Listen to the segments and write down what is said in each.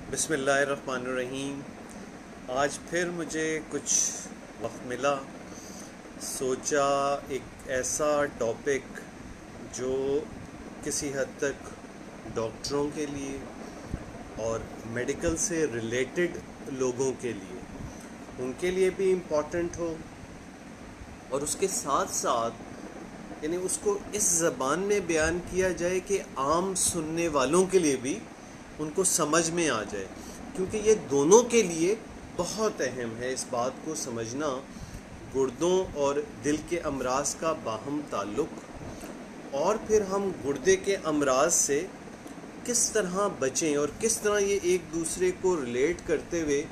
بسم اللہ الرحمن الرحیم۔ آج پھر مجھے کچھ وقت ملا، سوچا ایک ایسا ٹاپک جو کسی حد تک ڈاکٹروں کے لیے اور میڈیکل سے ریلیٹڈ لوگوں کے لیے ان کے لیے بھی امپورٹنٹ ہو، اور اس کے ساتھ ساتھ یعنی اس کو اس زبان میں بیان کیا جائے کہ عام سننے والوں کے لیے بھی ان کو سمجھ میں آ جائے، کیونکہ یہ دونوں کے لیے بہت اہم ہے اس بات کو سمجھنا، گردوں اور دل کے امراض کا باہم تعلق، اور پھر ہم گردے کے امراض سے کس طرح بچیں اور کس طرح یہ ایک دوسرے کو ریلیٹ کرتے ہوئے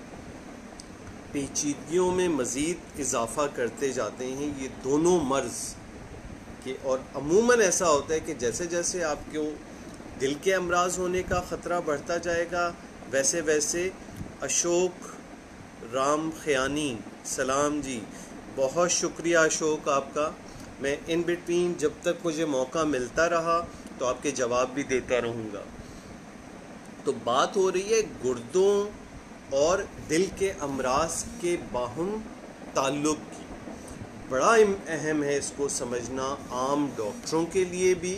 پیچیدگیوں میں مزید اضافہ کرتے جاتے ہیں یہ دونوں مرض کے۔ اور عموماً ایسا ہوتا ہے کہ جیسے جیسے آپ کو دل کے امراض ہونے کا خطرہ بڑھتا جائے گا، ویسے ویسے اشوک رام خیانی، سلام جی، بہت شکریہ اشوک آپ کا۔ میں ان بٹوین جب تک مجھے موقع ملتا رہا تو آپ کے جواب بھی دیتا رہوں گا۔ تو بات ہو رہی ہے گردوں اور دل کے امراض کے باہم تعلق کی۔ بڑا اہم ہے اس کو سمجھنا، عام ڈاکٹروں کے لیے بھی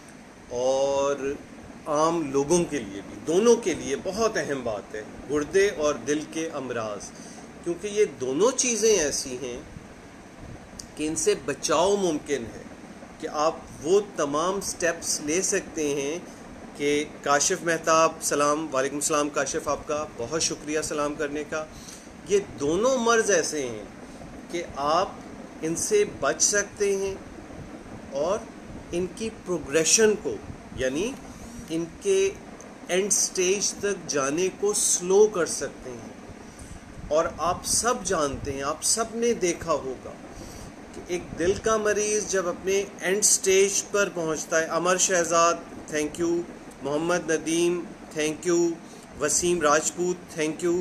اور عام لوگوں کے لیے بھی، دونوں کے لیے بہت اہم بات ہے گردے اور دل کے امراض، کیونکہ یہ دونوں چیزیں ایسی ہیں کہ ان سے بچاؤ ممکن ہے، کہ آپ وہ تمام سٹیپس لے سکتے ہیں کہ کاشف مہتاب، سلام، وعلیکم السلام کاشف، آپ کا بہت شکریہ سلام کرنے کا۔ یہ دونوں مرض ایسے ہیں کہ آپ ان سے بچ سکتے ہیں اور ان کی پروگریشن کو، یعنی ان کے اینڈ سٹیج تک جانے کو سلو کر سکتے ہیں۔ اور آپ سب جانتے ہیں، آپ سب نے دیکھا ہوگا کہ ایک دل کا مریض جب اپنے اینڈ سٹیج پر پہنچتا ہے، Amar Shahzad thank you, Muhammad Nadeem thank you, Waseem Rajput thank you,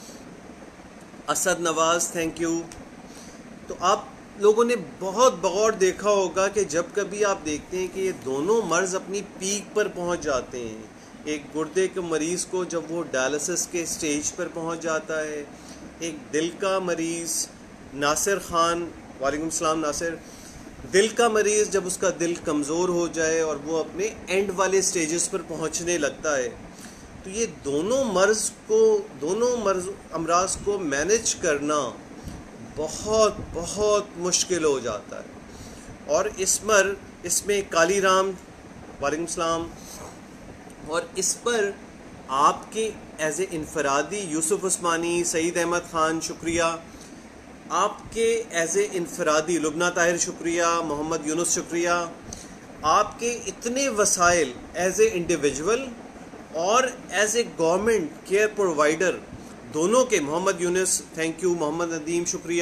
Asad Nawaz thank you. تو آپ لوگوں نے بہت بغور دیکھا ہوگا کہ جب کبھی آپ دیکھتے ہیں کہ یہ دونوں مرض اپنی پیک پر پہنچ جاتے ہیں، ایک گردے کے مریض کو جب وہ ڈائلسس کے سٹیج پر پہنچ جاتا ہے، ایک دل کا مریض، ناصر خان، وعلیکم السلام ناصر، دل کا مریض جب اس کا دل کمزور ہو جائے اور وہ اپنے اینڈ والے سٹیجز پر پہنچنے لگتا ہے، تو یہ دونوں امراض کو مینج کرنا بہت بہت مشکل ہو جاتا ہے۔ اور اس میں کالی رام، وعلیکم السلام، اور اس پر آپ کے ایز اے انفرادی، یوسف عثمانی، سعید احمد خان شکریہ، آپ کے ایز اے انفرادی، لبنہ طاہر شکریہ، محمد یونس شکریہ، آپ کے اتنے وسائل ایز اے انڈیویجول اور as a government care provider دونوں کے، محمد یونس تھینک یو، محمد ندیم شکریہ،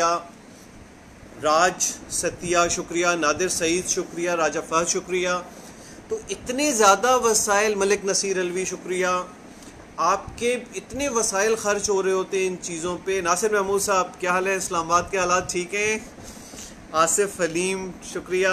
راج ستیہ شکریہ، نادر سعید شکریہ، راجہ فہد شکریہ۔ تو اتنے زیادہ وسائل، ملک نصیر علوی شکریہ، آپ کے اتنے وسائل خرچ ہو رہے ہوتے ہیں ان چیزوں پہ۔ ناصر محمود صاحب کیا حال ہے؟ اسلام آباد کے حالات ٹھیک ہیں؟ آصف حلیم شکریہ۔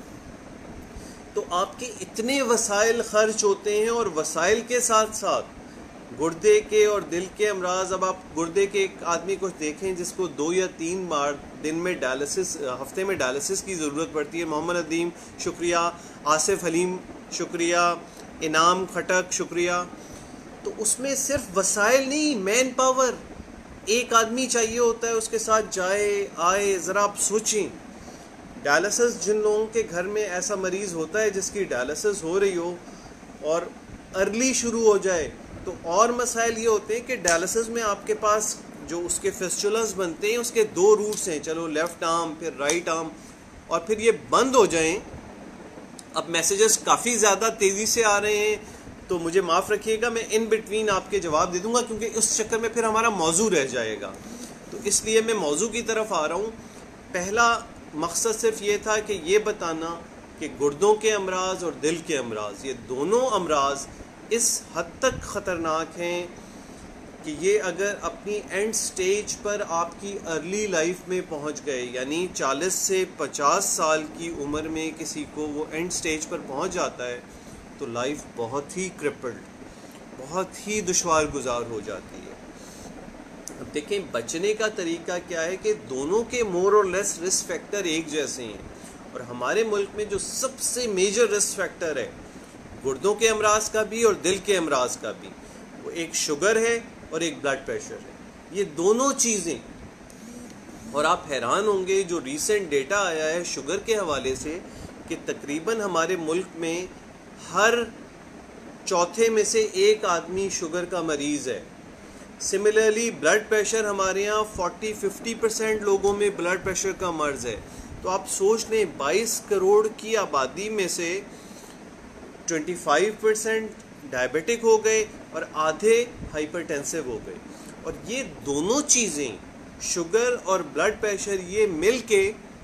تو آپ کے اتنے وسائل خرچ ہوتے ہیں، اور وسائل کے ساتھ ساتھ گردے کے اور دل کے امراض، اب آپ گردے کے ایک آدمی کو دیکھیں جس کو 2 یا 3 بار دن میں ہفتے میں ڈائلسس کی ضرورت پڑتی ہے، محمد ندیم شکریہ، آصف حلیم شکریہ، انعام خٹک شکریہ۔ تو اس میں صرف وسائل نہیں، مین پاور، ایک آدمی چاہیے ہوتا ہے اس کے ساتھ جائے آئے۔ ذرا آپ سوچیں، ڈائلسس جن لوگوں کے گھر میں ایسا مریض ہوتا ہے جس کی ڈائلسس ہو رہی ہو اور ارلی شروع ہو جائے، تو اور مسائل یہ ہوتے ہیں کہ ڈائلسس میں آپ کے پاس جو اس کے فسچولز بنتے ہیں، اس کے 2 روٹس ہیں، چلو لیفٹ آرم پھر رائٹ آرم، اور پھر یہ بند ہو جائیں۔ اب میسیجز کافی زیادہ تیزی سے آ رہے ہیں تو مجھے معاف رکھیے گا، میں ان بٹوین آپ کے جواب دے دوں گا، کیونکہ اس چکر میں پھر ہمارا موضوع رہ جائے گا۔ تو اس لیے میں موضوع کی طرف آ رہا ہوں۔ پہلا مقصد صرف یہ تھا کہ یہ بتانا کہ گردوں کے امراض اور دل کے امراض، یہ دونوں امراض اس حد تک خطرناک ہیں کہ یہ اگر اپنی اینڈ سٹیج پر آپ کی ارلی لائف میں پہنچ گئے، یعنی 40 سے 50 سال کی عمر میں کسی کو وہ اینڈ سٹیج پر پہنچ جاتا ہے، تو لائف بہت ہی کرپلڈ، بہت ہی دشوار گزار ہو جاتی ہے. اب دیکھیں بچنے کا طریقہ کیا ہے کہ دونوں کے مور اور لیس رسک فیکٹر ایک جیسے ہیں. اور ہمارے ملک میں جو سب سے میجر رسک فیکٹر ہے گردوں کے امراض کا بھی اور دل کے امراض کا بھی، وہ ایک شوگر ہے اور ایک بلڈ پریشر ہے. یہ دونوں چیزیں، اور آپ حیران ہوں گے جو ریسنٹ ڈیٹا آیا ہے شوگر کے حوالے سے کہ تقریباً ہمارے ملک میں ہر چوتھے میں سے ایک آدمی شوگر کا مریض ہے. سملرلی بلڈ پریشر ہمارے یہاں 40-50% لوگوں میں بلڈ پریشر کا مرض ہے. تو آپ سوچ لیں 22 کروڑ کی آبادی میں سے 25% ڈائبیٹک ہو گئے اور آدھے ہائپر ٹینسو ہو گئے. اور یہ دونوں چیزیں شوگر اور بلڈ پریشر یہ مل کے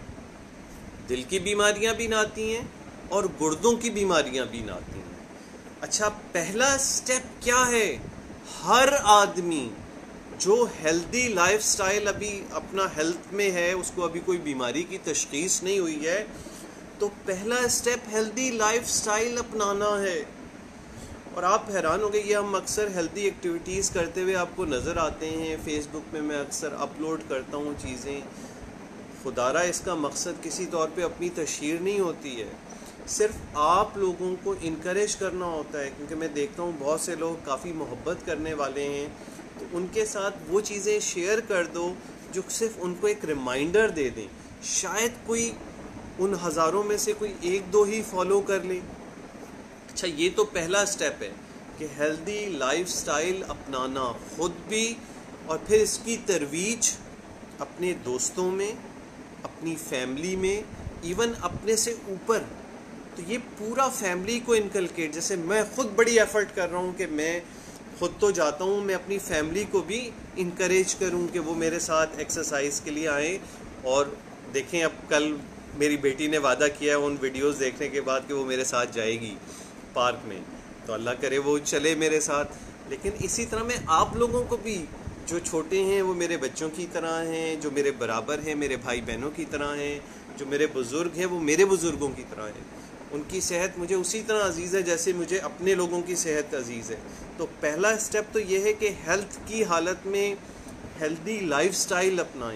دل کی بیماریاں بھی لاتی ہیں اور گردوں کی بیماریاں بھی لاتی ہیں. اچھا پہلا سٹیپ کیا ہے؟ ہر آدمی جو ہیلدی لائف سٹائل ابھی اپنا ہیلتھ میں ہے، اس کو ابھی کوئی بیماری کی تشخیص نہیں ہوئی ہے، تو پہلا سٹیپ ہیلدی لائف سٹائل اپنانا ہے. اور آپ حیران ہو گئے، یہ ہم اکثر ہیلدی ایکٹیویٹیز کرتے ہوئے آپ کو نظر آتے ہیں. فیس بک میں اکثر اپلوڈ کرتا ہوں چیزیں. خدا را اس کا مقصد کسی طور پہ اپنی تشہیر نہیں ہوتی ہے، صرف آپ لوگوں کو انکریج کرنا ہوتا ہے. کیونکہ میں دیکھتا ہوں بہت سے لوگ کافی محبت کرنے والے ہیں، تو ان کے ساتھ وہ چیزیں شیئر کر دو جو صرف ان کو ایک ریمائنڈر دے دیں. شاید کوئی ان ہزاروں میں سے کوئی ایک دو ہی فالو کر لے. اچھا یہ تو پہلا سٹیپ ہے کہ ہیلدی لائف سٹائل اپنانا خود بھی، اور پھر اس کی ترویج اپنے دوستوں میں، اپنی فیملی میں، ایون اپنے سے اوپر. تو یہ پورا فیملی کو انکلکیٹ، جیسے میں خود بڑی ایفرٹ کر رہا ہوں کہ میں خود تو جاتا ہوں، میں اپنی فیملی کو بھی انکریج کروں کہ وہ میرے ساتھ ایکسرسائز کے لیے آئیں. اور دیکھیں اب کل میری بیٹی نے وعدہ کیا ہے ان ویڈیوز دیکھنے کے بعد کہ وہ میرے ساتھ جائے گی پارک میں، تو اللہ کرے وہ چلے میرے ساتھ. لیکن اسی طرح میں آپ لوگوں کو بھی، جو چھوٹے ہیں وہ میرے بچوں کی طرح ہیں، جو میرے برابر ہیں میرے بھائی بہنوں کی طرح ہیں، جو میرے بزرگ ہیں وہ میرے بزرگوں کی طرح ہیں. ان کی صحت مجھے اسی طرح عزیز ہے جیسے مجھے اپنے لوگوں کی صحت عزیز ہے. تو پہلا اسٹیپ تو یہ ہے کہ ہیلتھ کی حالت میں ہیلدی لائف سٹائل اپنائیں.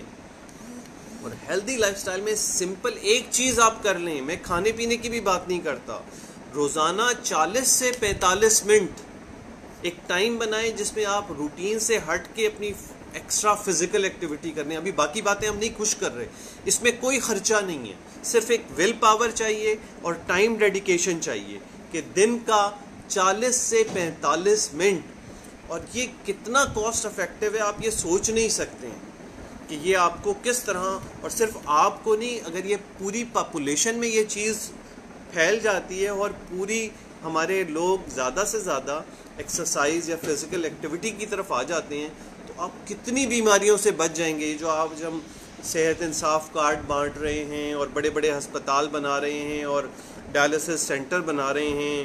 اور ہیلدی لائف سٹائل میں سمپل ایک چیز آپ کر لیں، میں کھانے پینے کی بھی بات نہیں کرتا، روزانہ 40 سے 45 منٹ ایک ٹائم بنائیں جس میں آپ روٹین سے ہٹ کے اپنی ایکسٹرا فزیکل ایکٹیویٹی کرنے. ابھی باقی باتیں ہم نہیں خوش کر رہے، اس میں کوئی خرچہ نہیں ہے، صرف ایک ول پاور چاہیے اور ٹائم ڈیڈیکیشن چاہیے کہ دن کا 40 سے 45 منٹ. اور یہ کتنا کاسٹ افیکٹو ہے آپ یہ سوچ نہیں سکتے ہیں کہ یہ آپ کو کس طرح، اور صرف آپ کو نہیں، اگر یہ پوری پاپولیشن میں یہ چیز پھیل جاتی ہے اور پوری ہمارے لوگ زیادہ سے زیادہ ایکسرسائز یا فزیکل ایکٹیویٹی کی طرف آ جاتے ہیں، تو آپ کتنی بیماریوں سے بچ جائیں گے. جو آپ جب صحت انصاف کارڈ بانٹ رہے ہیں اور بڑے بڑے ہسپتال بنا رہے ہیں اور ڈائلسس سینٹر بنا رہے ہیں،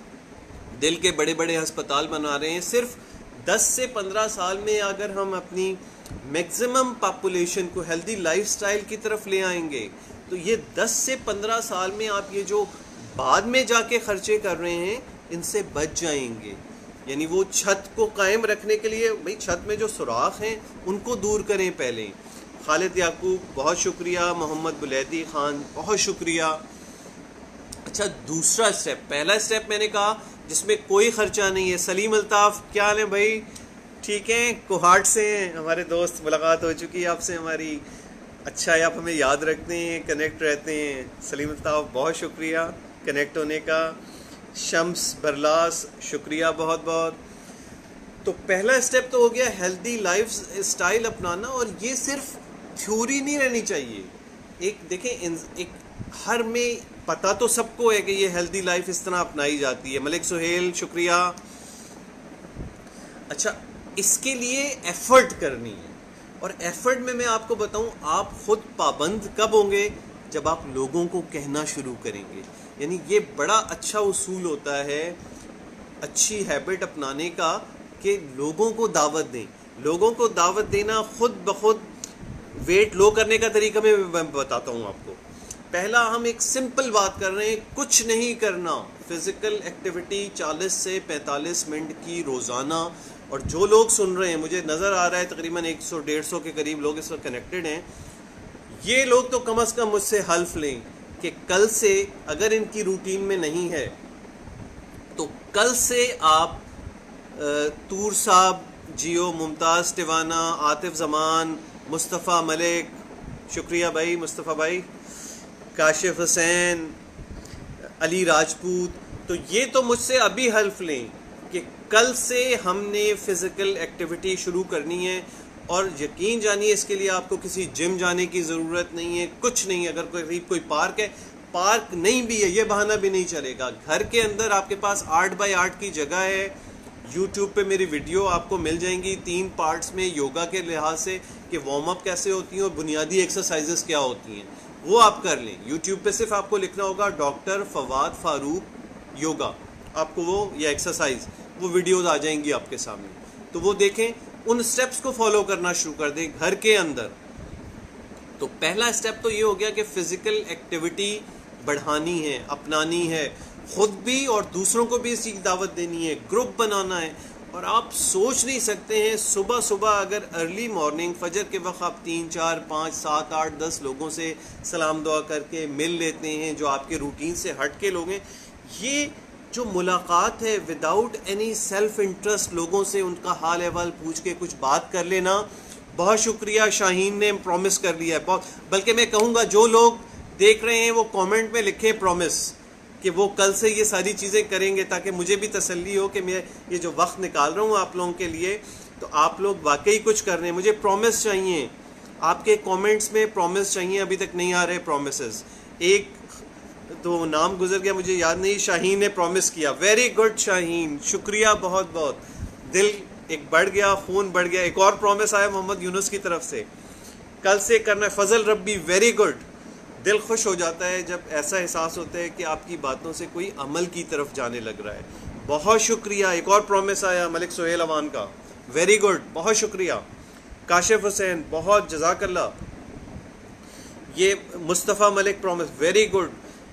دل کے بڑے بڑے ہسپتال بنا رہے ہیں، صرف 10 سے 15 سال میں اگر ہم اپنی میکسیمم پاپولیشن کو ہیلدی لائف سٹائل کی طرف لے آئیں گے تو یہ 10 سے 15 سال میں آپ یہ جو بعد میں جا کے خرچے کر رہے ہیں ان سے بچ جائیں گے. یعنی وہ چھت کو قائم رکھنے کے لیے بھئی چھت میں جو سوراخ ہیں ان کو دور کریں پہلے. خالد یعقوب بہت شکریہ، محمد بلیدی خان بہت شکریہ. اچھا دوسرا سٹیپ، پہلا سٹیپ میں نے کہا جس میں کوئی خرچہ نہیں ہے. سلیم الطاف کیا حال ہے بھائی؟ ٹھیک ہیں، کوہاٹ سے ہیں ہمارے دوست، ملاقات ہو چکی ہے آپ سے ہماری. اچھا ہے آپ ہمیں یاد رکھتے ہیں، کنیکٹ رہتے ہیں. سلیم الطاف بہت شکریہ کنیکٹ ہونے کا. شمس برلاس شکریہ بہت بہت. تو پہلا سٹیپ تو ہو گیا ہیلدی لائف سٹائل اپنانا، اور یہ صرف تھیوری نہیں رہنی چاہیے. ایک دیکھیں ایک ہر میں پتہ تو سب کو ہے کہ یہ ہیلدی لائف اس طرح اپنائی جاتی ہے. ملک سہیل شکریہ. اچھا اس کے لیے ایفرٹ کرنی ہے، اور ایفرٹ میں آپ کو بتاؤں آپ خود پابند کب ہوں گے؟ جب آپ لوگوں کو کہنا شروع کریں گے. یعنی یہ بڑا اچھا اصول ہوتا ہے اچھی ہیبٹ اپنانے کا کہ لوگوں کو دعوت دیں. لوگوں کو دعوت دینا خود بخود ویٹ لو کرنے کا طریقہ میں بتاتا ہوں آپ کو. پہلا ہم ایک سمپل بات کر رہے ہیں، کچھ نہیں کرنا، فزیکل ایکٹیویٹی 40 سے 45 منٹ کی روزانہ. اور جو لوگ سن رہے ہیں, مجھے نظر آ رہا ہے تقریباً 100-150 کے قریب لوگ اس وقت کنیکٹڈ ہیں, یہ لوگ تو کم از کم مجھ سے حلف لیں کہ کل سے اگر ان کی روٹین میں نہیں ہے تو کل سے آپ طور صاحب, جیو, ممتاز ٹیوانا, عاطف زمان, مصطفیٰ ملک, شکریہ بھائی مصطفیٰ بھائی, کاشف حسین, علی راجپوت, تو یہ تو مجھ سے ابھی حلف لیں کہ کل سے ہم نے فزیکل ایکٹیویٹی شروع کرنی ہے. اور یقین جانیے اس کے لیے آپ کو کسی جم جانے کی ضرورت نہیں ہے, کچھ نہیں. اگر کوئی پارک ہے, پارک نہیں بھی ہے, یہ بہانہ بھی نہیں چلے گا. گھر کے اندر آپ کے پاس 8x8 کی جگہ ہے. یوٹیوب پہ میری ویڈیو آپ کو مل جائیں گی 3 پارٹس میں یوگا کے لحاظ سے, کہ وارم اپ کیسے ہوتی ہیں اور بنیادی ایکسرسائزز کیا ہوتی ہیں, وہ آپ کر لیں. یوٹیوب پہ صرف آپ کو لکھنا ہوگا ڈاکٹر فواد فاروق یوگا, آپ کو وہ یا ایکسرسائز, وہ ویڈیوز آ جائیں گی آپ کے سامنے. تو وہ دیکھیں, ان سٹیپس کو فالو کرنا شروع کر دیں گھر کے اندر. تو پہلا سٹیپ تو یہ ہو گیا کہ فزیکل ایکٹیویٹی بڑھانی ہے, اپنانی ہے, خود بھی اور دوسروں کو بھی اس کی دعوت دینی ہے, گروپ بنانا ہے. اور آپ سوچ نہیں سکتے ہیں, صبح صبح اگر ارلی مارننگ فجر کے وقت آپ 3 4 5 7 8 10 لوگوں سے سلام دعا کر کے مل لیتے ہیں, جو آپ کے روٹین سے ہٹ کے لوگ ہیں, یہ جو ملاقات ہے وداؤٹ اینی سیلف انٹرسٹ, لوگوں سے ان کا حال احوال پوچھ کے کچھ بات کر لینا. بہت شکریہ, شاہین نے پرومس کر لیا ہے. بلکہ میں کہوں گا جو لوگ دیکھ رہے ہیں وہ کامنٹ میں لکھیں پرومس, کہ وہ کل سے یہ ساری چیزیں کریں گے, تاکہ مجھے بھی تسلی ہو کہ میں یہ جو وقت نکال رہا ہوں آپ لوگوں کے لیے, تو آپ لوگ واقعی کچھ کر رہے ہیں. مجھے پرومس چاہیے, آپ کے کامنٹس میں پرومس چاہیے. ابھی تک نہیں آ رہے پرومسز. ایک تو نام گزر گیا, مجھے یاد نہیں, شاہین نے پرومس کیا. ویری گڈ شاہین, شکریہ بہت بہت. دل ایک بڑھ گیا, خون بڑھ گیا. ایک اور پرومس آیا محمد یونس کی طرف سے, کل سے کرنا ہے. فضل ربی, ویری گڈ. دل خوش ہو جاتا ہے جب ایسا احساس ہوتا ہے کہ آپ کی باتوں سے کوئی عمل کی طرف جانے لگ رہا ہے. بہت شکریہ. ایک اور پرومس آیا ملک سہیل اوان کا, ویری گڈ, بہت شکریہ. کاشف حسین, بہت جزاک اللہ. یہ Mustafa Malik promise, very good.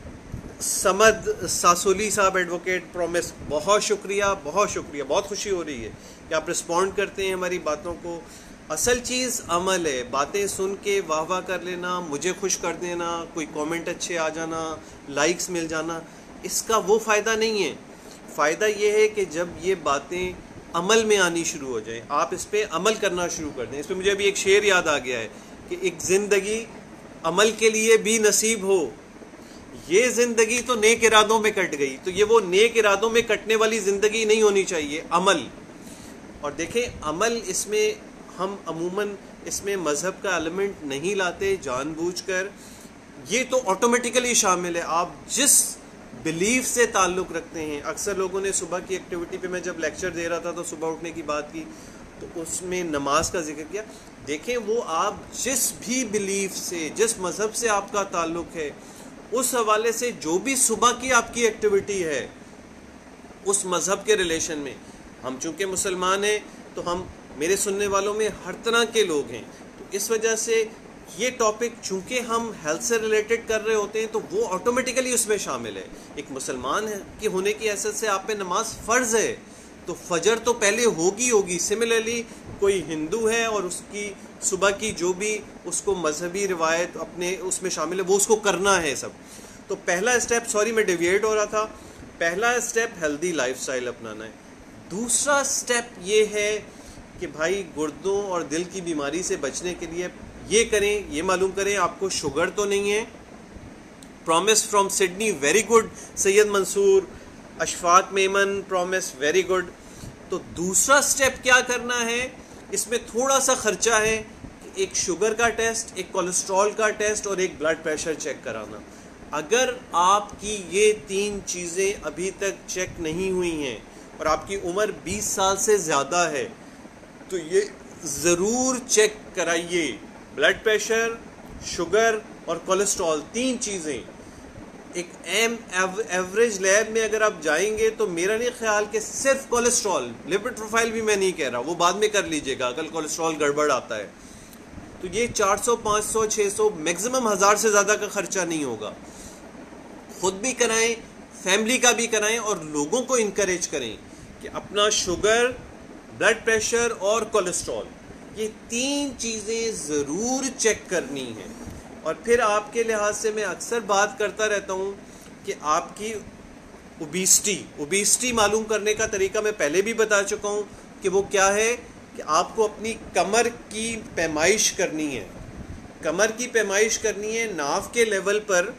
Samad Sasoli صاحب ایڈوکیٹ پرومس, بہت شکریہ, بہت شکریہ. بہت خوشی ہو رہی ہے کہ آپ رسپونڈ کرتے ہیں ہماری باتوں کو. اصل چیز عمل ہے. باتیں سن کے واہ واہ کر لینا, مجھے خوش کر دینا, کوئی کامنٹ اچھے آ جانا, لائکس مل جانا, اس کا وہ فائدہ نہیں ہے. فائدہ یہ ہے کہ جب یہ باتیں عمل میں آنی شروع ہو جائیں, آپ اس پہ عمل کرنا شروع کر دیں. اس پہ مجھے ابھی ایک شعر یاد آ گیا ہے کہ ایک زندگی عمل کے لیے بھی نصیب ہو, یہ زندگی تو نیک ارادوں میں کٹ گئی. تو یہ وہ نیک ارادوں میں کٹنے والی زندگی نہیں ہونی چاہیے, عمل. اور دیکھیں عمل, اس میں ہم عموماً اس میں مذہب کا ایلیمنٹ نہیں لاتے جان بوجھ کر, یہ تو آٹومیٹیکلی شامل ہے. آپ جس بلیف سے تعلق رکھتے ہیں, اکثر لوگوں نے صبح کی ایکٹیویٹی پہ, میں جب لیکچر دے رہا تھا تو صبح اٹھنے کی بات کی, تو اس میں نماز کا ذکر کیا. دیکھیں وہ آپ جس بھی بلیف سے, جس مذہب سے آپ کا تعلق ہے, اس حوالے سے جو بھی صبح کی آپ کی ایکٹیویٹی ہے اس مذہب کے ریلیشن میں, ہم چونکہ مسلمان ہیں تو ہم, میرے سننے والوں میں ہر طرح کے لوگ ہیں, تو اس وجہ سے یہ ٹاپک چونکہ ہم ہیلتھ سے ریلیٹڈ کر رہے ہوتے ہیں تو وہ آٹومیٹیکلی اس میں شامل ہے. ایک مسلمان کی ہونے کی حیثیت سے آپ پہ نماز فرض ہے, تو فجر تو پہلے ہوگی. سملرلی کوئی ہندو ہے اور اس کی صبح کی جو بھی اس کو مذہبی روایت اپنے اس میں شامل ہے, وہ اس کو کرنا ہے سب. تو پہلا اسٹیپ, سوری میں ڈیویٹ ہو رہا تھا, پہلا اسٹیپ ہیلدی لائف سٹائل اپنانا ہے. دوسرا اسٹیپ یہ ہے کہ بھائی گردوں اور دل کی بیماری سے بچنے کے لیے یہ کریں, یہ معلوم کریں آپ کو شوگر تو نہیں ہے. Promise from Sydney, very good. Syed Mansoor, Ashfaq Memon promise, very good. تو دوسرا سٹیپ کیا کرنا ہے, اس میں تھوڑا سا خرچہ ہے, ایک شوگر کا ٹیسٹ, ایک کولیسٹرول کا ٹیسٹ اور ایک بلڈ پریشر چیک کرانا. اگر آپ کی یہ 3 چیزیں ابھی تک چیک نہیں ہوئی ہیں اور آپ کی عمر 20 سال سے زیادہ ہے تو یہ ضرور چیک کرائیے. بلڈ پریشر, شوگر اور کولیسٹرول, 3 چیزیں. ایک ایوریج لیب میں اگر آپ جائیں گے تو میرا نہیں خیال کہ صرف کولیسٹرول, لپڈ پروفائل بھی میں نہیں کہہ رہا, وہ بعد میں کر لیجئے گا اگر کولیسٹرول گڑبڑ آتا ہے. تو یہ 400 500 600 میکسیمم 1000 سے زیادہ کا خرچہ نہیں ہوگا. خود بھی کرائیں, فیملی کا بھی کرائیں اور لوگوں کو انکریج کریں کہ اپنا شوگر، بلڈ پریشر اور کولیسٹرول، یہ 3 چیزیں ضرور چیک کرنی ہیں. اور پھر آپ کے لحاظ سے میں اکثر بات کرتا رہتا ہوں کہ آپ کی اوبیسٹی معلوم کرنے کا طریقہ میں پہلے بھی بتا چکا ہوں کہ وہ کیا ہے، کہ آپ کو اپنی کمر کی پیمائش کرنی ہے. کمر کی پیمائش کرنی ہے ناف کے لیول پر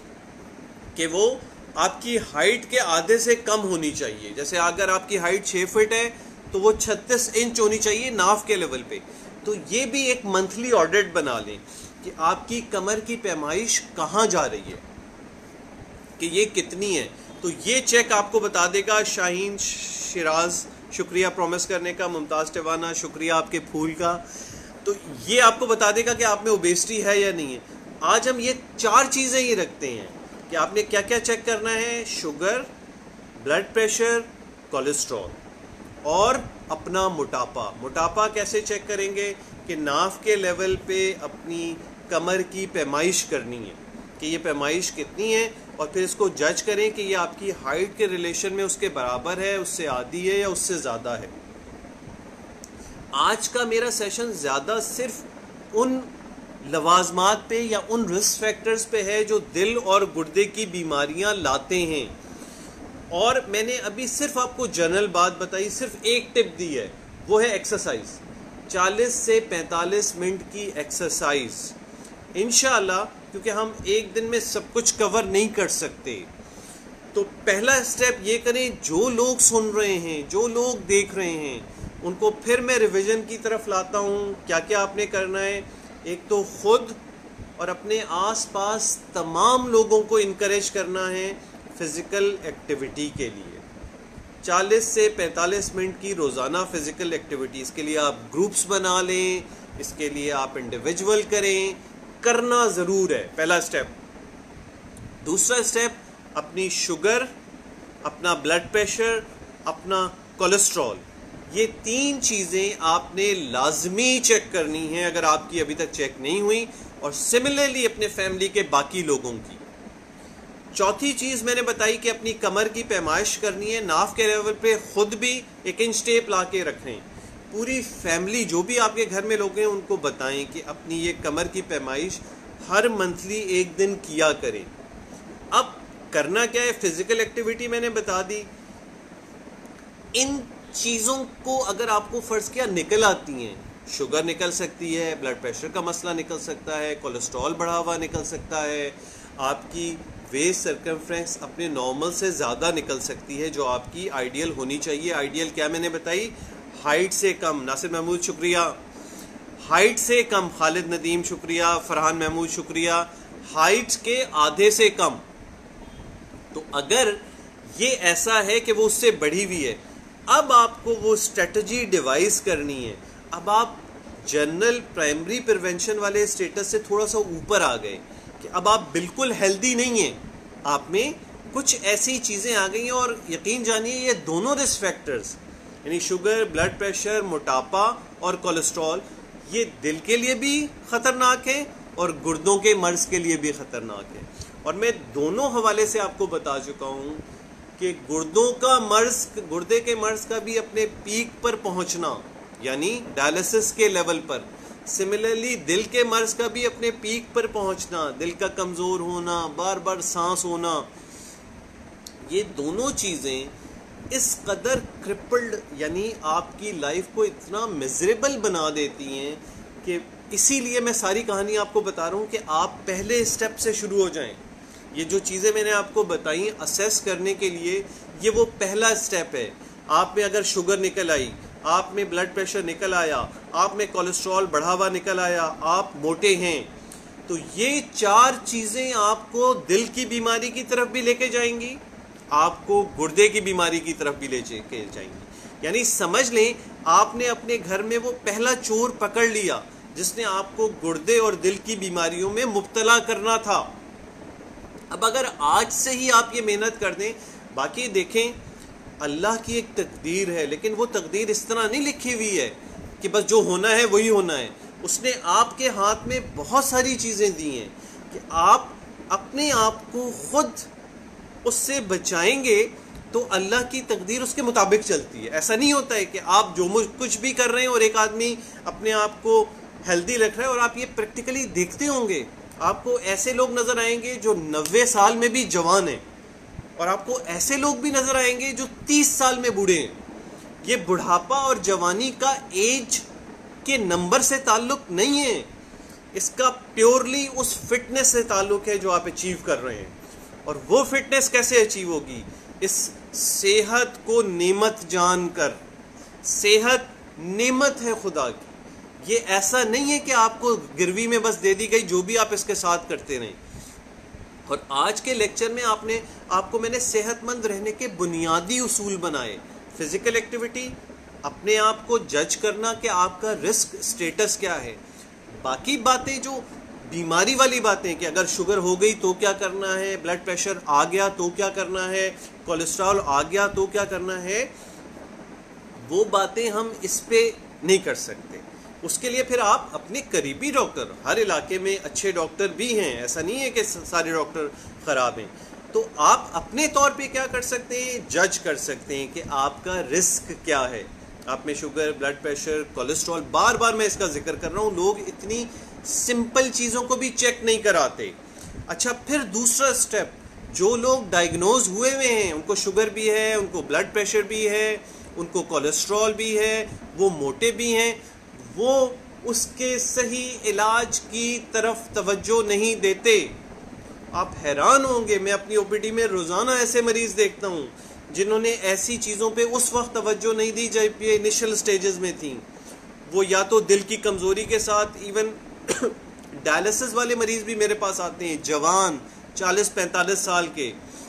کہ وہ آپ کی ہائٹ کے آدھے سے کم ہونی چاہیے. جیسے اگر آپ کی ہائٹ 6 فٹ ہے تو وہ 36 انچ ہونی چاہیے ناف کے لیول پہ. تو یہ بھی ایک منتھلی آڈٹ بنا لیں کہ آپ کی کمر کی پیمائش کہاں جا رہی ہے، کہ یہ کتنی ہے. تو یہ چیک آپ کو بتا دے گا. شاہین شیراز شکریہ پرومس کرنے کا. ممتاز ٹیوانا شکریہ آپ کے پھول کا. تو یہ آپ کو بتا دے گا کہ آپ میں اوبیسٹی ہے یا نہیں ہے. آج ہم یہ 4 چیزیں ہی رکھتے ہیں کہ آپ نے کیا کیا چیک کرنا ہے: شوگر، بلڈ پریشر، کولیسٹرول اور اپنا موٹاپا کیسے چیک کریں گے کہ ناف کے لیول پہ اپنی کمر کی پیمائش کرنی ہے کہ یہ پیمائش کتنی ہے، اور پھر اس کو جج کریں کہ یہ آپ کی ہائٹ کے ریلیشن میں اس کے برابر ہے، اس سے آدھی ہے یا اس سے زیادہ ہے. آج کا میرا سیشن زیادہ صرف ان لوازمات پہ یا ان رسک فیکٹرز پہ ہے جو دل اور گردے کی بیماریاں لاتے ہیں. اور میں نے ابھی صرف آپ کو جنرل بات بتائی، صرف ایک ٹپ دی ہے، وہ ہے ایکسرسائز. 40 سے 45 منٹ کی ایکسرسائز انشاءاللہ، کیونکہ ہم ایک دن میں سب کچھ کور نہیں کر سکتے. تو پہلا اسٹیپ یہ کریں، جو لوگ سن رہے ہیں، جو لوگ دیکھ رہے ہیں، ان کو پھر میں ریویژن کی طرف لاتا ہوں. کیا کیا آپ نے کرنا ہے؟ ایک تو خود اور اپنے آس پاس تمام لوگوں کو انکریج کرنا ہے فزیکل ایکٹیویٹی کے لیے. 40 سے 45 منٹ کی روزانہ فزیکل ایکٹیویٹی. اس کے لیے آپ گروپس بنا لیں، اس کے لیے آپ انڈیویجول کریں، کرنا ضرور ہے. پہلا اسٹیپ. دوسرا اسٹیپ، اپنی شوگر، اپنا بلڈ پریشر، اپنا کولیسٹرول، یہ 3 چیزیں آپ نے لازمی چیک کرنی ہیں اگر آپ کی ابھی تک چیک نہیں ہوئی، اور سملرلی اپنے فیملی کے باقی لوگوں کی. چوتھی چیز میں نے بتائی کہ اپنی کمر کی پیمائش کرنی ہے ناف کے لیول پہ. خود بھی 1 انچ ٹیپ لا کے رکھیں. پوری فیملی جو بھی آپ کے گھر میں لوگ ہیں ان کو بتائیں کہ اپنی یہ کمر کی پیمائش ہر منتھلی 1 دن کیا کریں. اب کرنا کیا ہے؟ فزیکل ایکٹیویٹی میں نے بتا دی. ان چیزوں کو اگر آپ کو فرض کیا نکل آتی ہیں، شوگر نکل سکتی ہے، بلڈ پریشر کا مسئلہ نکل سکتا ہے، کولیسٹرول بڑھا ہوا نکل سکتا ہے، آپ کی ویسٹ سرکمفرنس اپنے نارمل سے زیادہ نکل سکتی ہے جو آپ کی آئیڈیل ہونی چاہیے. آئیڈیل کیا میں نے بتائی؟ ہائٹ سے کم. ناصر محمود شکریہ. ہائٹ سے کم. خالد ندیم شکریہ. فرحان محمود شکریہ. ہائٹ کے آدھے سے کم. تو اگر یہ ایسا ہے کہ وہ اس سے بڑھی ہوئی ہے، اب آپ کو وہ اسٹریٹجی ڈیوائز کرنی ہے. اب آپ جنرل پرائمری پریونشن والے اسٹیٹس سے تھوڑا سا اوپر آ گئے کہ اب آپ بالکل ہیلدی نہیں ہیں، آپ میں کچھ ایسی چیزیں آ گئی ہیں. اور یقین جانیے یہ دونوں رسک فیکٹرز یعنی شوگر، بلڈ پریشر، موٹاپا اور کولیسٹرول، یہ دل کے لیے بھی خطرناک ہیں اور گردوں کے مرض کے لیے بھی خطرناک ہیں. اور میں دونوں حوالے سے آپ کو بتا چکا ہوں کہ گردے کے مرض کا بھی اپنے پیک پر پہنچنا یعنی ڈائلسس کے لیول پر، سملرلی دل کے مرض کا بھی اپنے پیک پر پہنچنا، دل کا کمزور ہونا، بار بار سانس ہونا، یہ دونوں چیزیں اس قدر کرپلڈ یعنی آپ کی لائف کو اتنا میزریبل بنا دیتی ہیں کہ اسی لیے میں ساری کہانی آپ کو بتا رہا ہوں کہ آپ پہلے اسٹیپ سے شروع ہو جائیں. یہ جو چیزیں میں نے آپ کو بتائیں اسیس کرنے کے لیے، یہ وہ پہلا اسٹیپ ہے. آپ میں اگر شوگر نکل آئی، آپ میں بلڈ پریشر نکل آیا، آپ میں کولیسٹرول بڑھا ہوا نکل آیا، آپ موٹے ہیں، تو یہ 4 چیزیں آپ کو دل کی بیماری کی طرف بھی لے کے جائیں گی، آپ کو گردے کی بیماری کی طرف بھی لے کے جائیں گی. یعنی سمجھ لیں آپ نے اپنے گھر میں وہ پہلا چور پکڑ لیا جس نے آپ کو گردے اور دل کی بیماریوں میں مبتلا کرنا تھا. اب اگر آج سے ہی آپ یہ محنت کر دیں، باقی دیکھیں اللہ کی ایک تقدیر ہے، لیکن وہ تقدیر اس طرح نہیں لکھی ہوئی ہے کہ بس جو ہونا ہے وہی ہونا ہے. اس نے آپ کے ہاتھ میں بہت ساری چیزیں دی ہیں کہ آپ اپنے آپ کو خود اس سے بچائیں گے تو اللہ کی تقدیر اس کے مطابق چلتی ہے. ایسا نہیں ہوتا ہے کہ آپ جو کچھ بھی کر رہے ہیں اور ایک آدمی اپنے آپ کو ہیلدی رکھ رہا ہے. اور آپ یہ پریکٹیکلی دیکھتے ہوں گے, آپ کو ایسے لوگ نظر آئیں گے جو 90 سال میں بھی جوان ہیں, اور آپ کو ایسے لوگ بھی نظر آئیں گے جو 30 سال میں بوڑھے ہیں. یہ بڑھاپا اور جوانی کا ایج کے نمبر سے تعلق نہیں ہے, اس کا پیورلی اس فٹنس سے تعلق ہے جو آپ اچیو کر رہے ہیں. اور وہ فٹنس کیسے اچیو ہوگی؟ اس صحت کو نعمت جان کر. صحت نعمت ہے خدا کی, یہ ایسا نہیں ہے کہ آپ کو گروی میں بس دے دی گئی, جو بھی آپ اس کے ساتھ کرتے رہیں. اور آج کے لیکچر میں آپ کو میں نے صحت مند رہنے کے بنیادی اصول بنائے. فزیکل ایکٹیویٹی, اپنے آپ کو جج کرنا کہ آپ کا رسک سٹیٹس کیا ہے. باقی باتیں جو بیماری والی باتیں کہ اگر شوگر ہو گئی تو کیا کرنا ہے, بلڈ پریشر آ گیا تو کیا کرنا ہے, کولیسٹرول آ گیا تو کیا کرنا ہے, وہ باتیں ہم اس پہ نہیں کر سکتے. اس کے لیے پھر آپ اپنے قریبی ڈاکٹر, ہر علاقے میں اچھے ڈاکٹر بھی ہیں, ایسا نہیں ہے کہ سارے ڈاکٹر خراب ہیں, تو آپ اپنے طور پہ کیا کر سکتے ہیں, جج کر سکتے ہیں کہ آپ کا رسک کیا ہے. آپ میں شوگر, بلڈ پریشر, کولیسٹرول, بار بار میں اس کا ذکر کر رہا ہوں, لوگ اتنی سمپل چیزوں کو بھی چیک نہیں کراتے. اچھا, پھر دوسرا سٹیپ, جو لوگ ڈائیگنوز ہوئے ہیں, ان کو شوگر بھی ہے, ان کو بلڈ پریشر بھی ہے, ان کو کولیسٹرول بھی ہے, وہ موٹے بھی ہیں, وہ اس کے صحیح علاج کی طرف توجہ نہیں دیتے. آپ حیران ہوں گے, میں اپنی او پی ڈی میں روزانہ ایسے مریض دیکھتا ہوں جنہوں نے ایسی چیزوں پہ اس وقت توجہ نہیں دی جب یہ انیشل سٹیجز میں تھیں. وہ یا تو دل کی کمزوری کے ساتھ, ایون ڈائلسس والے مریض بھی میرے پاس آتے ہیں, جوان 40-45 سال کے,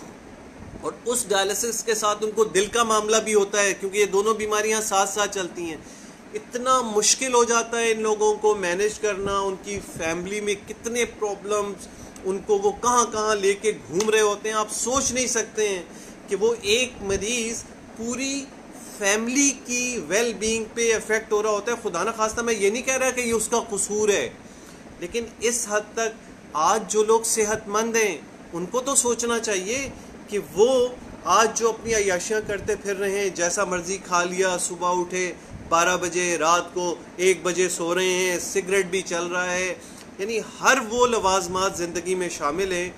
اور اس ڈائلسس کے ساتھ ان کو دل کا معاملہ بھی ہوتا ہے, کیونکہ یہ دونوں بیماریاں ساتھ ساتھ چلتی ہیں. اتنا مشکل ہو جاتا ہے ان لوگوں کو مینیج کرنا, ان کی فیملی میں کتنے پرابلمز, ان کو وہ کہاں کہاں لے کے گھوم رہے ہوتے ہیں. آپ سوچ نہیں سکتے ہیں کہ وہ ایک مریض پوری فیملی کی ویل بینگ پہ افیکٹ ہو رہا ہوتا ہے. خدا نہ خواستہ میں یہ نہیں کہہ رہا کہ یہ اس کا قصور ہے, لیکن اس حد تک آج جو لوگ صحت مند ہیں ان کو تو سوچنا چاہیے کہ وہ آج جو اپنی عیاشیاں کرتے پھر رہے ہیں, جیسا مرضی کھا لیا, صبح اٹھے 12 بجے, رات کو 1 بجے سو رہے ہیں, سگریٹ بھی چل رہا ہے, یعنی ہر وہ لوازمات زندگی میں شامل ہیں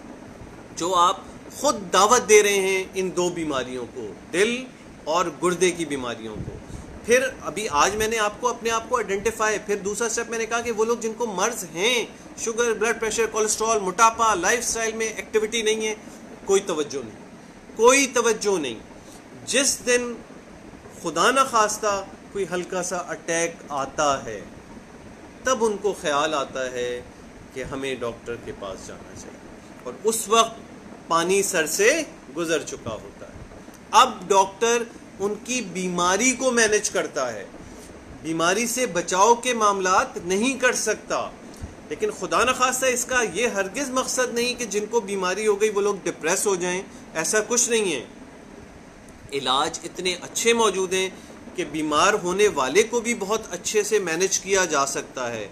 جو آپ خود دعوت دے رہے ہیں ان 2 بیماریوں کو, دل اور گردے کی بیماریوں کو. پھر ابھی آج میں نے آپ کو اپنے آپ کو آئیڈینٹیفائی, پھر دوسرا سٹیپ میں نے کہا کہ وہ لوگ جن کو مرض ہیں, شوگر, بلڈ پریشر, کولیسٹرول, موٹاپا, لائف سٹائل میں ایکٹیویٹی نہیں ہے, کوئی توجہ نہیں, کوئی توجہ نہیں. جس دن خدا نہ خواستہ کوئی ہلکا سا اٹیک آتا ہے تب ان کو خیال آتا ہے کہ ہمیں ڈاکٹر کے پاس جانا چاہیے, اور اس وقت پانی سر سے گزر چکا ہوتا ہے. اب ڈاکٹر ان کی بیماری کو مینیج کرتا ہے, بیماری سے بچاؤ کے معاملات نہیں کر سکتا. لیکن خدا نہ خواستہ اس کا یہ ہرگز مقصد نہیں کہ جن کو بیماری ہو گئی وہ لوگ ڈپریس ہو جائیں, ایسا کچھ نہیں ہے. علاج اتنے اچھے موجود ہیں کہ بیمار ہونے والے کو بھی بہت اچھے سے مینیج کیا جا سکتا ہے.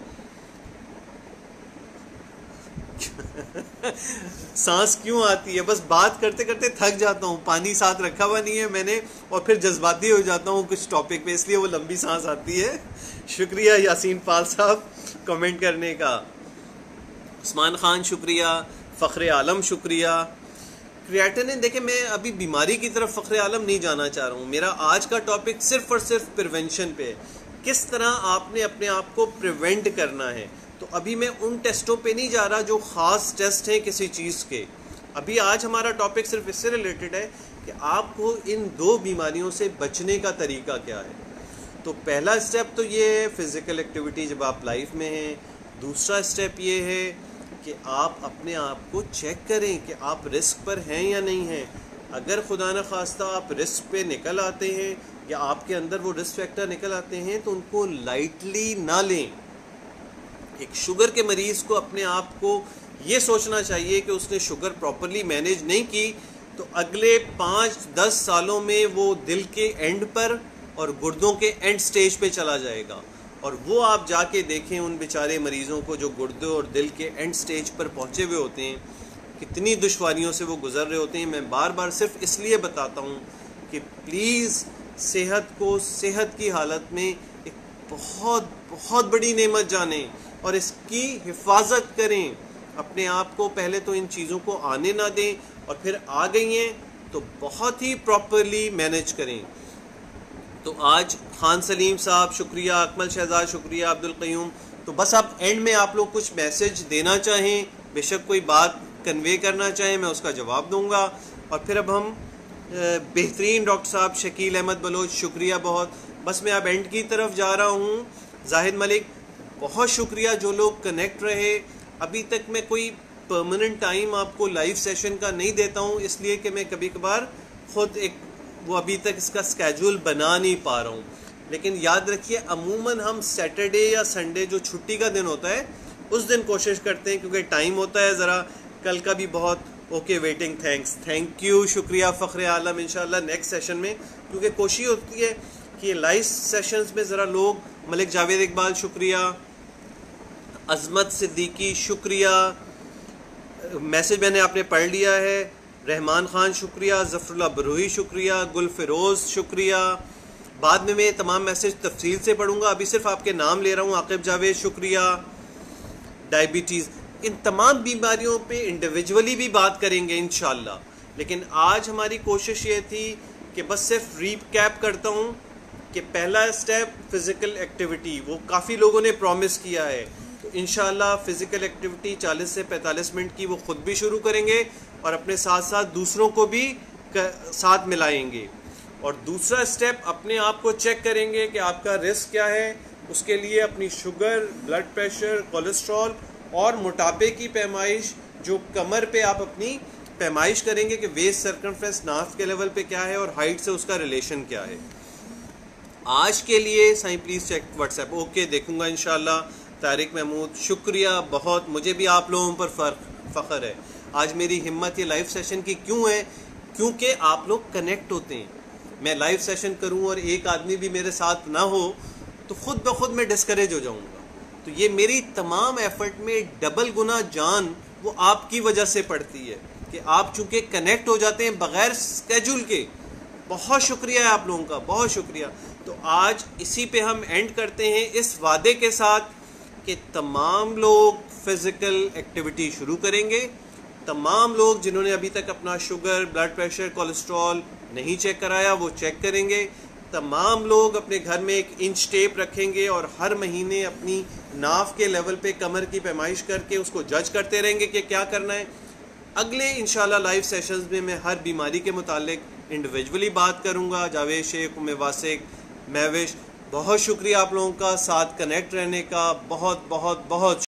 سانس کیوں آتی ہے؟ بس بات کرتے کرتے تھک جاتا ہوں, پانی ساتھ رکھا ہوا نہیں ہے میں نے, اور پھر جذباتی ہو جاتا ہوں کچھ ٹاپک پہ, اس لیے وہ لمبی سانس آتی ہے. شکریہ یاسین پال صاحب کمنٹ کرنے کا, عثمان خان شکریہ, فخر عالم شکریہ. کریاٹینن, دیکھیں میں ابھی بیماری کی طرف فخر عالم نہیں جانا چاہ رہا ہوں, میرا آج کا ٹاپک صرف اور صرف پریونشن پہ, کس طرح آپ نے اپنے آپ کو پریونٹ کرنا ہے. تو ابھی میں ان ٹیسٹوں پہ نہیں جا رہا جو خاص ٹیسٹ ہیں کسی چیز کے. ابھی آج ہمارا ٹاپک صرف اس سے ریلیٹڈ ہے کہ آپ کو ان 2 بیماریوں سے بچنے کا طریقہ کیا ہے. تو پہلا اسٹیپ تو یہ ہے فزیکل ایکٹیویٹی جب آپ لائف میں ہیں. دوسرا اسٹیپ یہ ہے کہ آپ اپنے آپ کو چیک کریں کہ آپ رسک پر ہیں یا نہیں ہیں. اگر خدا نہ خواستہ آپ رسک پہ نکل آتے ہیں یا آپ کے اندر وہ رسک فیکٹر نکل آتے ہیں تو ان کو لائٹلی نہ لیں. ایک شوگر کے مریض کو اپنے آپ کو یہ سوچنا چاہیے کہ اس نے شوگر پراپرلی مینیج نہیں کی تو اگلے 5-10 سالوں میں وہ دل کے اینڈ پر اور گردوں کے اینڈ سٹیج پہ چلا جائے گا. اور وہ آپ جا کے دیکھیں ان بیچارے مریضوں کو جو گردوں اور دل کے اینڈ سٹیج پر پہنچے ہوئے ہوتے ہیں, کتنی دشواریوں سے وہ گزر رہے ہوتے ہیں. میں بار بار صرف اس لیے بتاتا ہوں کہ پلیز صحت کو صحت کی حالت میں ایک بہت بہت بڑی نعمت جانیں اور اس کی حفاظت کریں. اپنے آپ کو پہلے تو ان چیزوں کو آنے نہ دیں, اور پھر آ گئی ہیں تو بہت ہی پراپرلی مینیج کریں. تو آج خان سلیم صاحب شکریہ, اکمل شہزاد شکریہ, عبد القیوم. تو بس آپ اینڈ میں آپ لوگ کچھ میسج دینا چاہیں, بے شک کوئی بات کنوے کرنا چاہیں, میں اس کا جواب دوں گا. اور پھر اب ہم بہترین ڈاکٹر صاحب شکیل احمد بلوچ شکریہ بہت. بس میں اب اینڈ کی طرف جا رہا ہوں. زاہد ملک بہت شکریہ جو لوگ کنیکٹ رہے. ابھی تک میں کوئی پرماننٹ ٹائم آپ کو لائیو سیشن کا نہیں دیتا ہوں, اس لیے کہ میں کبھی کبھار خود وہ ابھی تک اس کا اسکیجول بنا نہیں پا رہا ہوں. لیکن یاد رکھیے عموماً ہم سیٹرڈے یا سنڈے جو چھٹی کا دن ہوتا ہے اس دن کوشش کرتے ہیں, کیونکہ ٹائم ہوتا ہے ذرا. کل کا بھی بہت اوکے ویٹنگ, تھینک یو, شکریہ فخر عالم. انشاءاللہ نیکسٹ سیشن میں, کیونکہ کوشش ہوتی ہے کہ لائیو سیشنز میں ذرا لوگ. ملک جاوید اقبال شکریہ, عظمت صدیقی شکریہ, میسج میں نے آپ نے پڑھ لیا ہے. رحمان خان شکریہ, ظفر اللہ بروہی شکریہ, گل فیروز شکریہ. بعد میں تمام میسج تفصیل سے پڑھوں گا, ابھی صرف آپ کے نام لے رہا ہوں. عاقب جاوید شکریہ. ڈائبٹیز, ان تمام بیماریوں پہ انڈیویجولی بھی بات کریں گے انشاءاللہ. لیکن آج ہماری کوشش یہ تھی کہ بس صرف ریکیپ کرتا ہوں کہ پہلا اسٹیپ فزیکل ایکٹیویٹی, وہ کافی لوگوں نے پرومس کیا ہے. تو انشاءاللہ فزیکل ایکٹیویٹی 40 سے 45 منٹ کی وہ خود بھی شروع کریں گے, اور اپنے ساتھ ساتھ دوسروں کو بھی ساتھ ملائیں گے. اور دوسرا اسٹیپ اپنے آپ کو چیک کریں گے کہ آپ کا رسک کیا ہے. اس کے لیے اپنی شوگر, بلڈ پریشر, کولیسٹرول اور موٹاپے کی پیمائش, جو کمر پہ آپ اپنی پیمائش کریں گے کہ ویسٹ سرکمفرنس ناف کے لیول پہ کیا ہے اور ہائٹ سے اس کا ریلیشن کیا ہے. آج کے لیے سائیں please check WhatsApp. Okay, دیکھوں گا انشاءاللہ. طارق محمود شکریہ بہت, مجھے بھی آپ لوگوں پر فخر ہے. آج میری ہمت یہ لائیو سیشن کی کیوں ہے, کیونکہ آپ لوگ کنیکٹ ہوتے ہیں. میں لائیو سیشن کروں اور ایک آدمی بھی میرے ساتھ نہ ہو تو خود بخود میں ڈسکریج ہو جاؤں گا. تو یہ میری تمام ایفرٹ میں ڈبل گنا جان وہ آپ کی وجہ سے پڑتی ہے کہ آپ چونکہ کنیکٹ ہو جاتے ہیں بغیر اسکیجول کے. بہت شکریہ ہے آپ لوگوں کا, بہت شکریہ. تو آج اسی پہ ہم اینڈ کرتے ہیں اس وعدے کے ساتھ کہ تمام لوگ فزیکل ایکٹیویٹی شروع کریں گے. تمام لوگ جنہوں نے ابھی تک اپنا شوگر, بلڈ پریشر, کولیسٹرول نہیں چیک کرایا وہ چیک کریں گے. تمام لوگ اپنے گھر میں 1 انچ ٹیپ رکھیں گے اور ہر مہینے اپنی ناف کے لیول پہ کمر کی پیمائش کر کے اس کو جج کرتے رہیں گے کہ کیا کرنا ہے. اگلے انشاءاللہ لائیو سیشنز میں ہر بیماری کے متعلق انڈیویجولی بات کروں گا. جاوید شیخ, واسق, مہوش, بہت شکریہ آپ لوگوں کا ساتھ کنیکٹ رہنے کا. بہت بہت بہت